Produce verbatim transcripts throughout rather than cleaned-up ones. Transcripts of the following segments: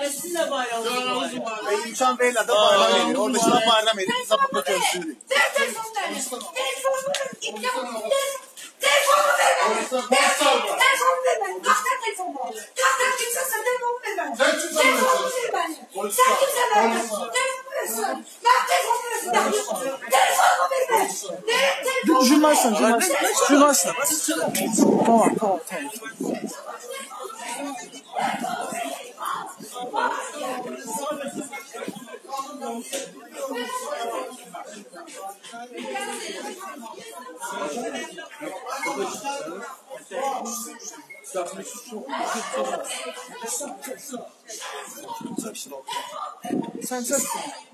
Sizin de bayramınız var. E, imkan verirler de bayram verir. Orada şuna bayram verir. Biz de burada görüşürüz. Ver telefonumu ver. Telefonumu ver. Telefonumu ver bana. Telefonumu ver bana. Kalktan telefonumu. Kalktan kimse telefonumu ver bana. Telefonumu ver bana. Sen kimse ver bana. Telefonumu versin. Ben telefonumu versin. Telefonumu ver bana. Jurnalistsin, jurnalist. Jurnalistsin. Tamam, tamam, tamam. Sen çek.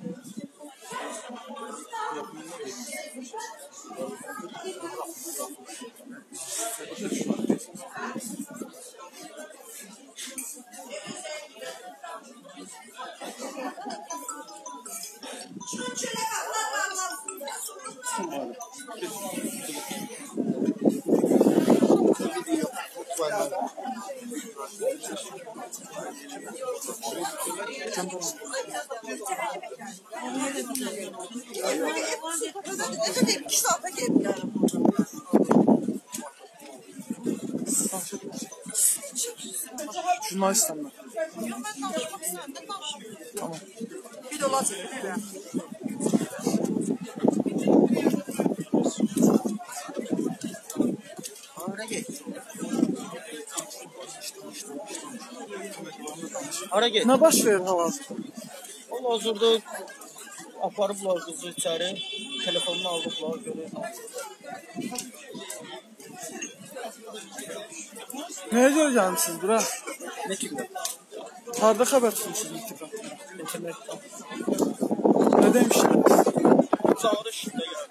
Jurnalistim ben. Tamam. Bir dolar çekin. Hara get. Ne baş verir hal-hazırda? O hazırda aparıblar kızı içeri. Telefonunu aldıqlar görür. Nəyə görə gəlmişsiniz bura? Ne kimi? Harda xəbər tutmuşsunuz intiqam? İnternetdə. Nə demişdiniz? Çağırış da geldi.